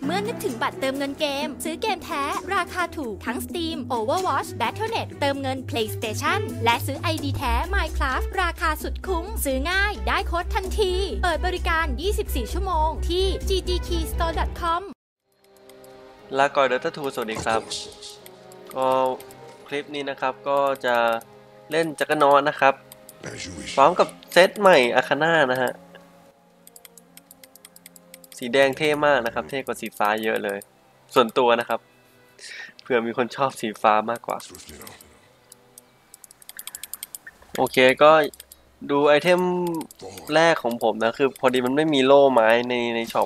มื่อนึกถึงบัตรเติมเงินเกมซื้อเกมแท้ราคาถูกทั้ง Steam, Overwatch, Battle.net เติมเงิน PlayStation และซื้อ ID แท้ Minecraft ราคาสุดคุ้มซื้อง่ายได้โค้ดทันทีเปิดบริการ24ชั่วโมงที่ ggkeystore.com ลาก่อยเดอร์ทูสวัสดีครับก็คลิปนี้นะครับก็จะเล่นจักรนอนนะครับพร้อมกับเซตใหม่อาคาน่านะฮะสีแดงเท่มากนะครับเท่กว่าสีฟ้าเยอะเลยส่วนตัวนะครับเผื่อมีคนชอบสีฟ้ามากกว่าโอเคก็ดูไอเทมแรกของผมนะคือพอดีมันไม่มีโล่ไม้ในช็อป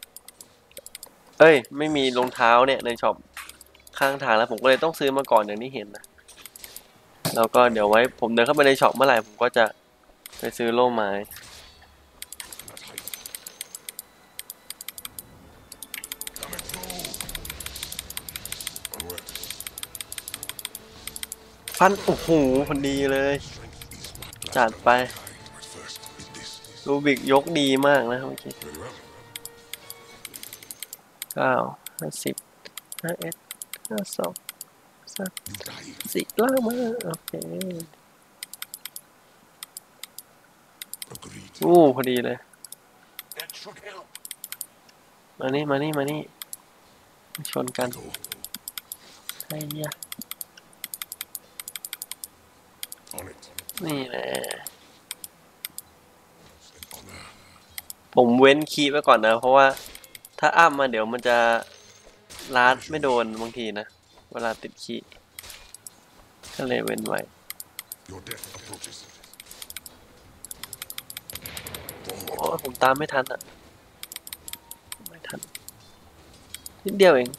ไม่มีรองเท้าเนี่ยในช็อปข้างทางแล้วผมก็เลยต้องซื้อมาก่อนอย่างที่เห็นนะแล้วก็เดี๋ยวไว้ผมเดินเข้าไปในช็อปเมื่อไหร่ผมก็จะไปซื้อโล่ไม้ฟันโอ้โหพอดีเลยจัดไปรูบิกยกดีมากนะเมื่อกี้9 50 51 52 3 4ล่างมาโอเคพอดีเลยมานี่ชนกันไอ้เหี้ยนี่แหละผมเว้นคีย์ไว้ก่อนนะเพราะว่าถ้าอัพมาเดี๋ยวมันจะลัดไม่โดนบางทีนะเวลาติดคีย์ก็เลยเว้นไว้โอ้ผมตามไม่ทันอ่ะไม่ทันนิดเดียวเอง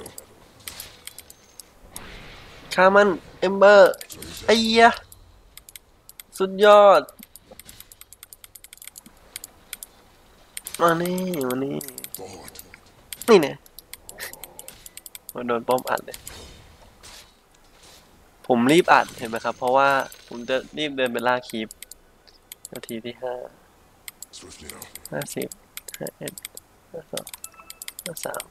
ฆ่ามันเอมเบอร์ไอ้ยะสุดยอดมานี่เนี่ยมาโดนป้อมอัดเลยผมรีบอัดเห็นไหมครับเพราะว่าผมจะรีบเดินไปล่าคีปนาทีที่50 51 52 53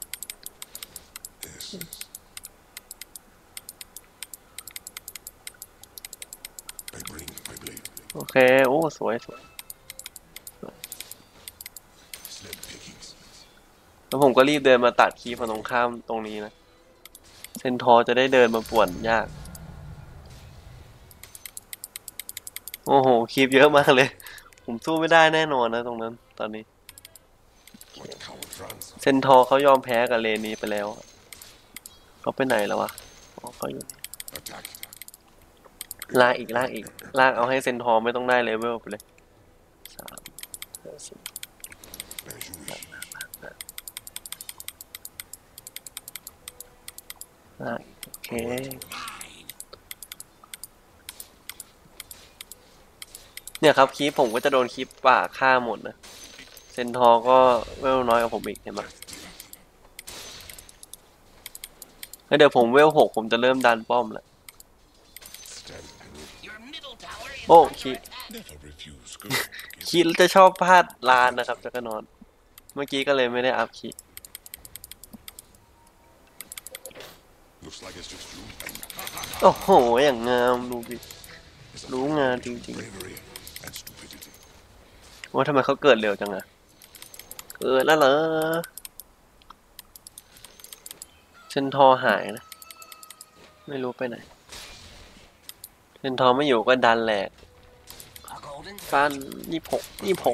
โอเคโอ้สวยแล้วผมก็รีบเดินมาตัดคีปฝั่งตรงข้ามตรงนี้นะเซนทอร์จะได้เดินมาป่วนยากโอ้โหคีปเยอะมากเลยผมสู้ไม่ได้แน่นอนนะตรงนั้นตอนนี้เซนทอร์เขายอมแพ้กับเลนนี้ไปแล้วเขาไปไหนแล้ววะเขาอยู่ลากอีกเอาให้เซนทอร์ไม่ต้องได้เลเวลไปเลยโอเคเนี่ยครับคีปผมก็จะโดนคีปป่าฆ่าหมดนะเซนทอร์ก็เวลน้อยกว่าผมอีกเห็นไหมแล้วเดี๋ยวผมเวล6ผมจะเริ่มดันป้อมแล้วโอ้คีจะชอบพลาดลานนะครับจักรนอนเมื่อกี้ก็เลยไม่ได้อัพคีโอ้โหอย่างงามดูดิรู้งานจริงๆว่าทำไมเขาเกิดเร็วจังอะเกิดแล้วเหรอเซนทอร์หายนะไม่รู้ไปไหนเซนทอร์ไม่อยู่ก็ดันแหลกฟัน26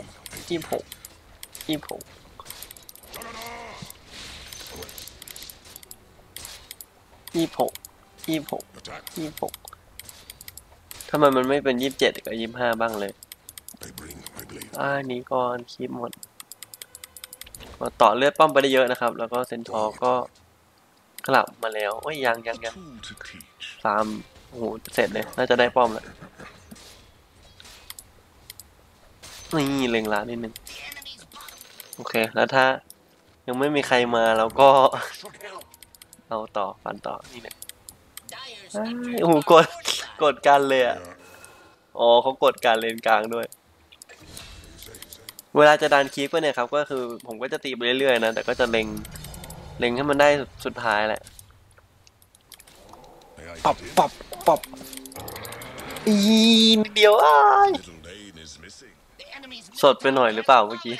ทำไมมันไม่เป็น27กับ25บ้างเลยนี้ก่อนคลิปหมดต่อเลือดป้อมไปได้เยอะนะครับแล้วก็เซนทอร์ก็กลับมาแล้วโอ้ยยัง3โอ้โหเสร็จเลยน่าจะได้ป้อมแล้วนี่เล็งล้านนิดนึงโอเคแล้วถ้ายังไม่มีใครมาแล้วก็เอาต่อฟันต่อนี่เนี่ยโอ้โหกดกันเลยอ่ะอ๋อเขากดการเลนกลางด้วยเวลาจะดันคีปก็เนี่ยครับก็คือผมก็จะตีไปเรื่อยๆนะแต่ก็จะเล็งเล็งให้มันได้สุดท้ายแหละปับปับปับอีนิดเดียวอ้ายสดไปหน่อยหรือเปล่าเมื่อกี้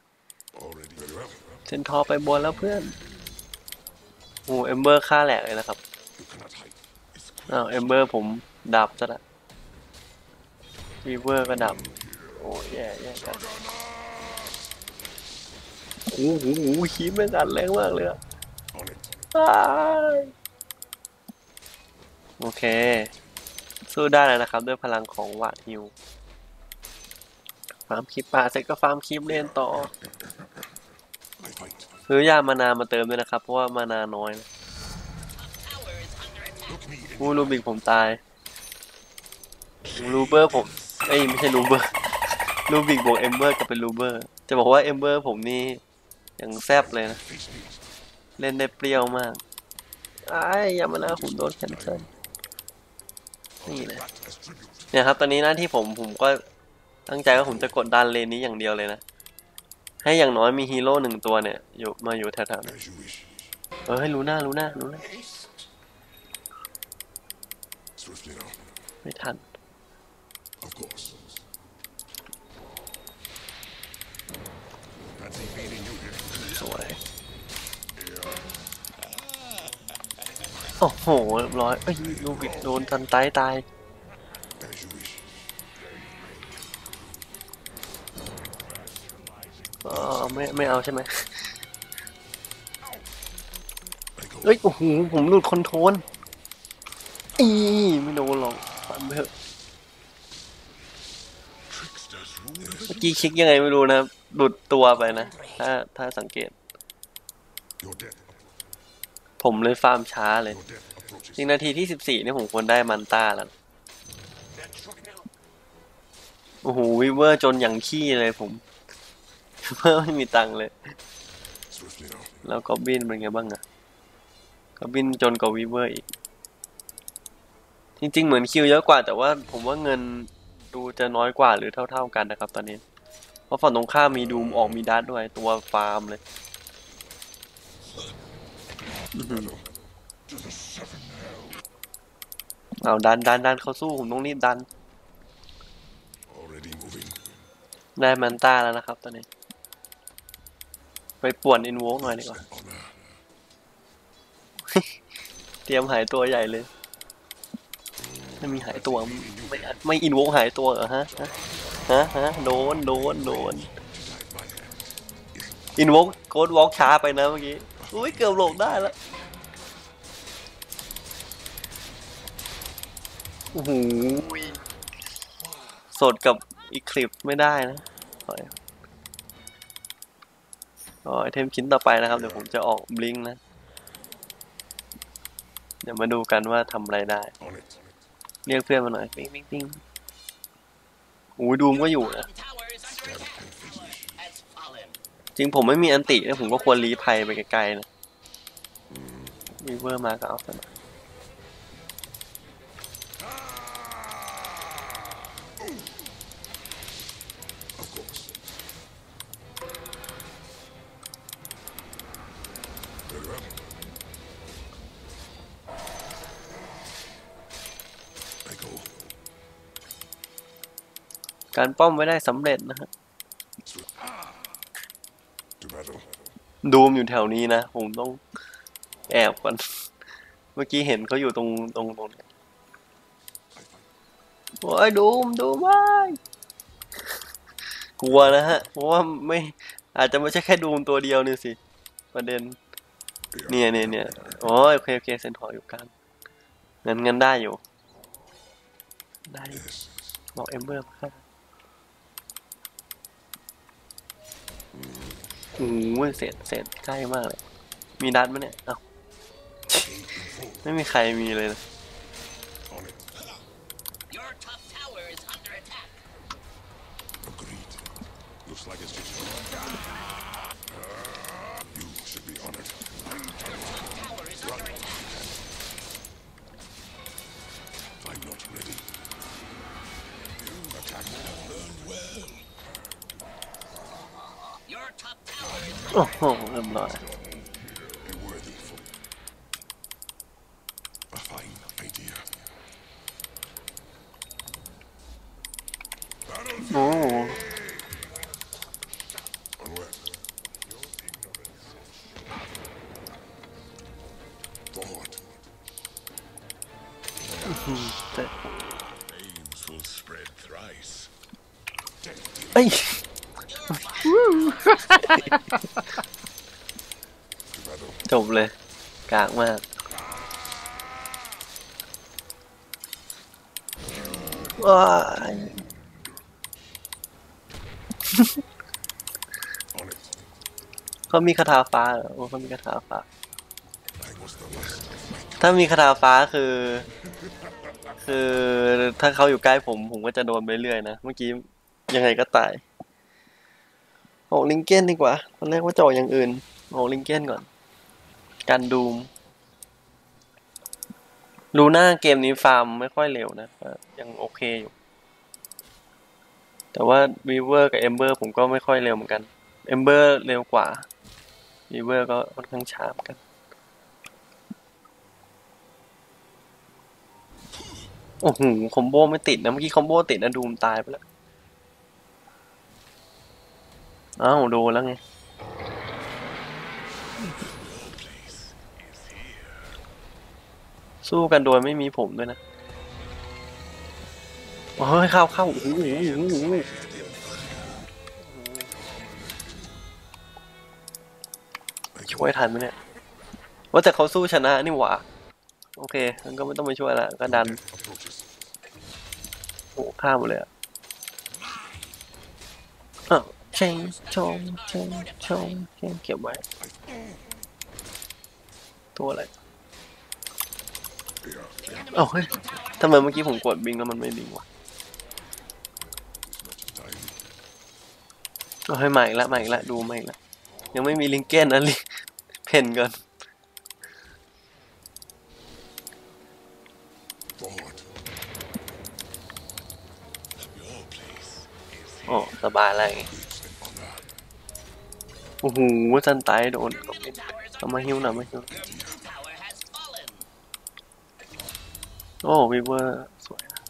เซนทอร์ไปบนแล้วเพื่อนโอ้เอมเบอร์ฆ่าแหลกเลยนะครับอ้าวเอมเบอร์ผมดับซะละวีเวอร์ก็ดับโอ้แย่กันโอ้โหคีบไม่กันแรงมากเลยอะโอเคสู้ได้แล้วนะครับด้วยพลังของวาดฮิวฟาร์มคลิปป่าเสร็จก็ฟาร์มคลิปเล่นต่อซื้อยามานามาเติมด้วยนะครับเพราะว่ามานาน้อยลูบิกผมตายลูเบอร์ผมไม่ใช่ลูเบอร์ลูบิกบวกเอมเบอร์กับเป็นลูเบอร์จะบอกว่าเอมเบอร์ผมนี่อย่างแซบเลยนะเล่นได้เปรี้ยวมากยามานาผมโดนแคนเซิลนี่เลยเนี่ยครับตอนนี้หน้าที่ผมก็ตั้งใจว่าผมจะกดดันเลนนี้อย่างเดียวเลยนะให้อย่างน้อยมีฮีโร่หนึ่งตัวเนี่ยอยู่แถวๆนี้ให้รู้หน้าไม่ทันสวยโอ้โหเรียบร้อยลูบิกโดนทันตายไม่เอาใช่ไหมโอ้โหผมหลุดคอนโทรลไม่โดนหรอกฟันไปเถอะเมื่อกี้คลิกยังไงไม่รู้นะหลุดตัวไปนะถ้าสังเกตผมเลยฟาร์มช้าเลยจริงนาทีที่14นี่ผมควรได้มันต้าแล้วโอ้โหวิเวอร์จนอย่างขี้เลยผมไม่มีตังค์เลยแล้วก็บินเป็นไงบ้างอะก็บินจนกว่าวีเวอร์อีกจริงๆเหมือนคิวเยอะกว่าแต่ว่าผมว่าเงินดูจะน้อยกว่าหรือเท่าๆกันนะครับตอนนี้เพราะฝั่งตรงข้ามมีดูมออกมีดัตด้วยตัวฟาร์มเลยเอาดันเขาสู้ผมต้องรีบดันได้มันต้าแล้วนะครับตอนนี้ไปป่วนอินโวกหน่อยดีกว่าเตรียมหายตัวใหญ่เลยไม่มีหายตัวไม่อินโวกหายตัวเหรอฮะโดนอินโวกโค้ดวอล์กช้าไปนะเมื่อกี้เกือบหลบได้แล้วโอ้โหสดกับอีคลิปไม่ได้นะไอเทมชิ้นต่อไปนะครับเดี๋ยวผมจะออกบลิงนะเดี๋ยวมาดูกันว่าทำอะไรได้เรียกเพื่อนมาหน่อยปิ้งดูมก็อยู่นะจริงผมไม่มีอันติแล้วผมก็ควรรีภัยไปไกลๆนะมีเวอร์มาก็เอาไปการป้อมไว้ได้สำเร็จนะครับดูมอยู่แถวนี้นะผมต้องแอบก่อนเมื่อกี้เห็นเขาอยู่ตรงนี้ดูมว้ายกลัวนะฮะเพราะว่าอาจจะไม่ใช่แค่ดูมตัวเดียวนี่สิประเด็นเนี่ยโอเคเซนทอร์อยู่กลางงั้นได้อยู่ได้บอกเอมเบอร์ครับเสร็จใกล้มากเลยมีดัดไหมเนี่ยไม่มีใครมีเลยนะโอ้โหเรียบร้อยเอ้ยจบเลยกากมากว้ายเขามีคาถาฟ้าเหรอโอ้เขามีคาถาฟ้าถ้ามีคาถาฟ้าคือถ้าเขาอยู่ใกล้ผมก็จะโดนไปเรื่อยนะเมื่อกี้ยังไงก็ตายโอ้ลิงเก้นดีกว่าตอนแรกว่าจะออกอย่างอื่นโอ้ลิงเก้นก่อนการดูมลูน่าเกมนี้ฟาร์มไม่ค่อยเร็วนะยังโอเคอยู่แต่ว่าวีเวอร์กับเอมเบอร์ผมก็ไม่ค่อยเร็วเหมือนกันเอมเบอร์เร็วกว่าวีเวอร์ก็ค่อนข้างช้าเหมือนกันโอ้โหคอมโบไม่ติดนะเมื่อกี้คอมโบติดนะดูมตายไปแล้วอ้าวโดนแล้วไงสู้กันโดยไม่มีผมด้วยนะเฮ้ยเข้าโอ้โหช่วยทันไหมเนี่ยว่าแต่เขาสู้ชนะนี่หว่าโอเคงั้นก็ไม่ต้องไปช่วยละก็ดันโอ้ฆ่าหมดเลยอ่ะเก็บไว้ตัวอะไรเฮ้ยทำไมเมื่อกี้ผมกดบิงแล้วมันไม่บิงวะให้ใหม่ละดูใหม่ละยังไม่มีลิงเก้นนะเพนก่อนโอ้สบายอะไรโอ้โหจันไตโดนเอามาฮิวหน่อยมาฮิวโอ้วีเวอร์สวยนะ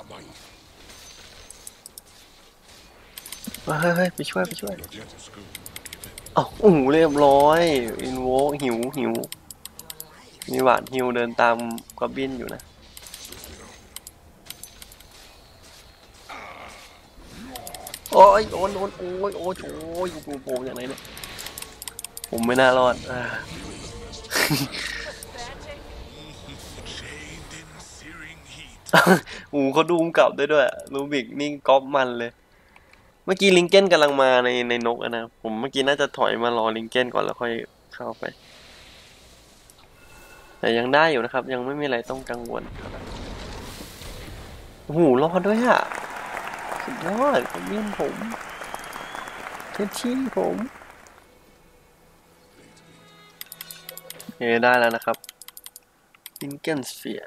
เฮ้ยไปช่วยโอ้โหเรียบร้อยอินโวหิวมีหวานฮิวเดินตามกอบบินอยู่นะโอ้ยโดนโอ้ยผมอย่างไรเนี่ยผมไม่น่ารอดเขาดูมกลับได้ด้วยลูบิกนี่ก๊อปมันเลยเมื่อกี้ลิงเก้นกำลังมาในนกนะผมเมื่อกี้น่าจะถอยมารอลิงเก้นก่อนแล้วค่อยเข้าไปแต่ยังได้อยู่นะครับยังไม่มีอะไรต้องกังวลโอ้โหรอดด้วยอ่ะสุดยอดคอมเมนต์ผมเทชชี่ผมได้แล้วนะครับลิงเก้นสเฟียร์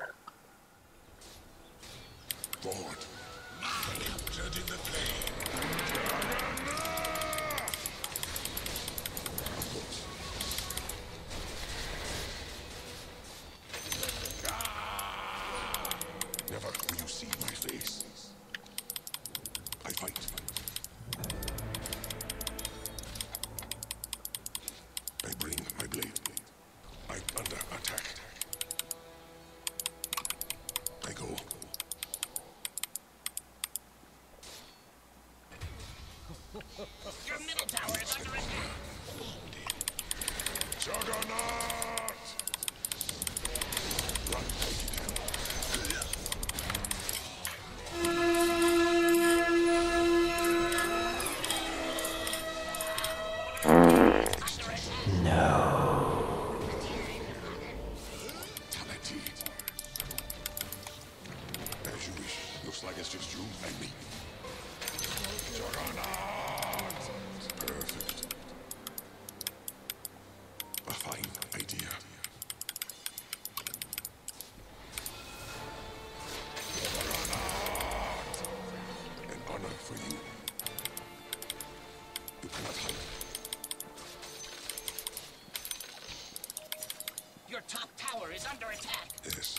Your top tower is under attack. Yes.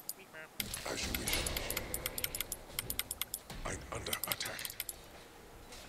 As you wish. I'm under attack.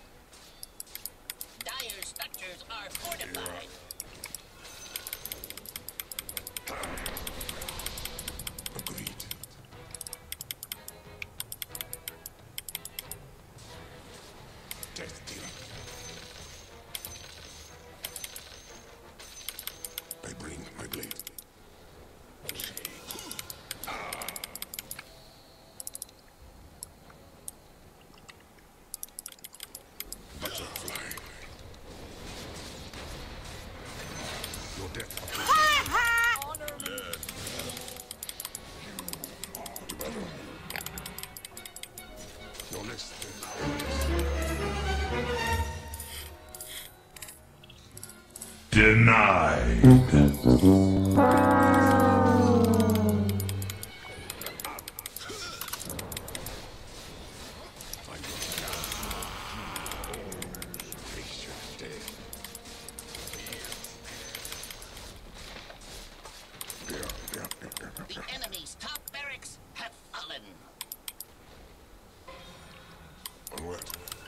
Denied. The enemy's top barracks have fallen. Onward.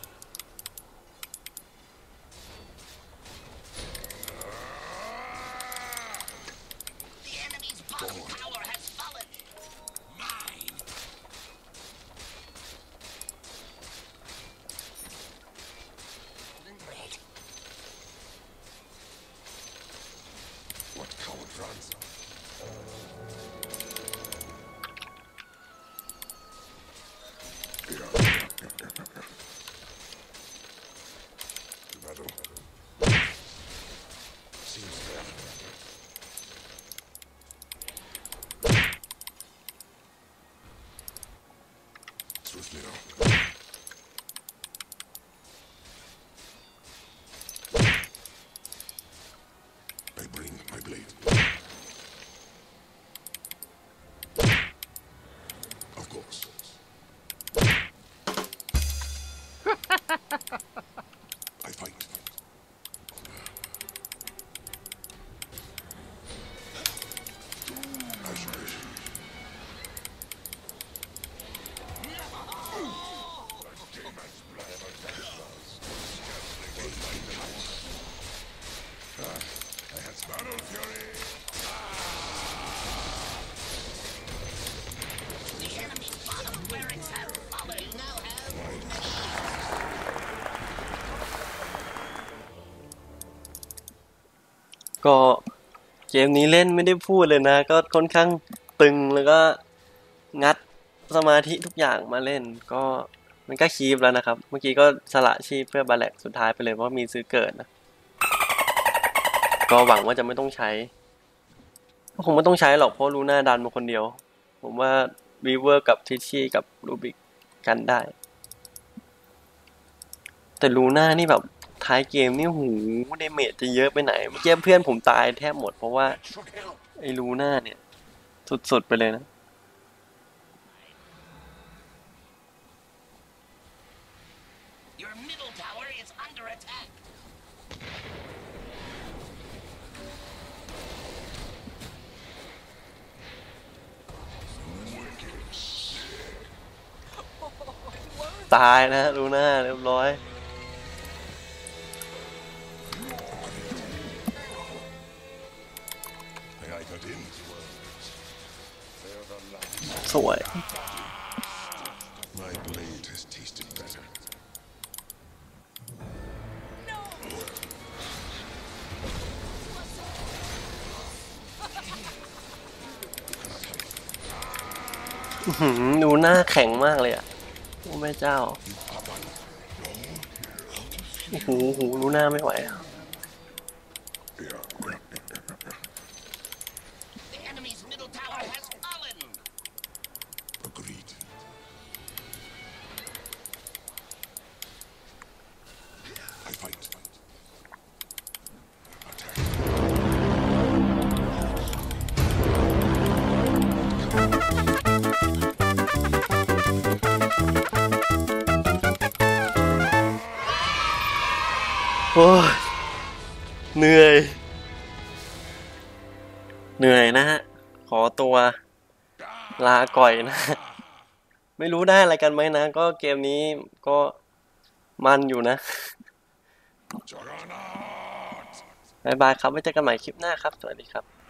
The enemy's bottom tower has fallen. Mine. Great. What coward runs? Battle. Seems fair. Swiftly now. I bring my blade. Of course. I fight. As you wish. Battle fury! The enemy's bottom barracks have fallen. You now have ก็เกมนี้เล่นไม่ได้พูดเลยนะ ก็ค่อนข้างตึงแล้วก็งัดสมาธิทุกอย่างมาเล่น ก็มันก็คีปแล้วนะครับ เมื่อกี้ก็สละชีพเพื่อบาแลกสุดท้ายไปเลยเพราะมีซื้อเกิดนะ ก็หวังว่าจะไม่ต้องใช้ก็คงไม่ต้องใช้หรอกเพราะลูน่าดันมาคนเดียว ผมว่าวีเวอร์กับทิชชี่กับรูบิกกันได้ แต่ลูน่านี่แบบท้ายเกมนี่หูเดเมจจะเยอะไปไหนเมื่อกี้เพื่อนผมตายแทบหมดเพราะว่าไอ้ลูน่าเนี่ยสุดๆไปเลยนะ your middle tower is under attack. ตายนะลูน่าเรียบร้อย I got in. สวย My blade has tasted better. ดูหน้าแข็งมากเลยอ่ะโอ้แม่เจ้าโอ้โหดูหน้าไม่ไหวอ่ะ The enemy's middle tower has fallen. Agreed. I fight. Attack. โอ้ยเหนื่อยนะฮะ ขอตัวลาก่อยนะ ไม่รู้ได้อะไรกันไหมนะ ก็เกมนี้ก็มันอยู่นะ Juggernaut! บ๊ายบายครับไว้เจอกันใหม่คลิปหน้าครับ สวัสดีครับ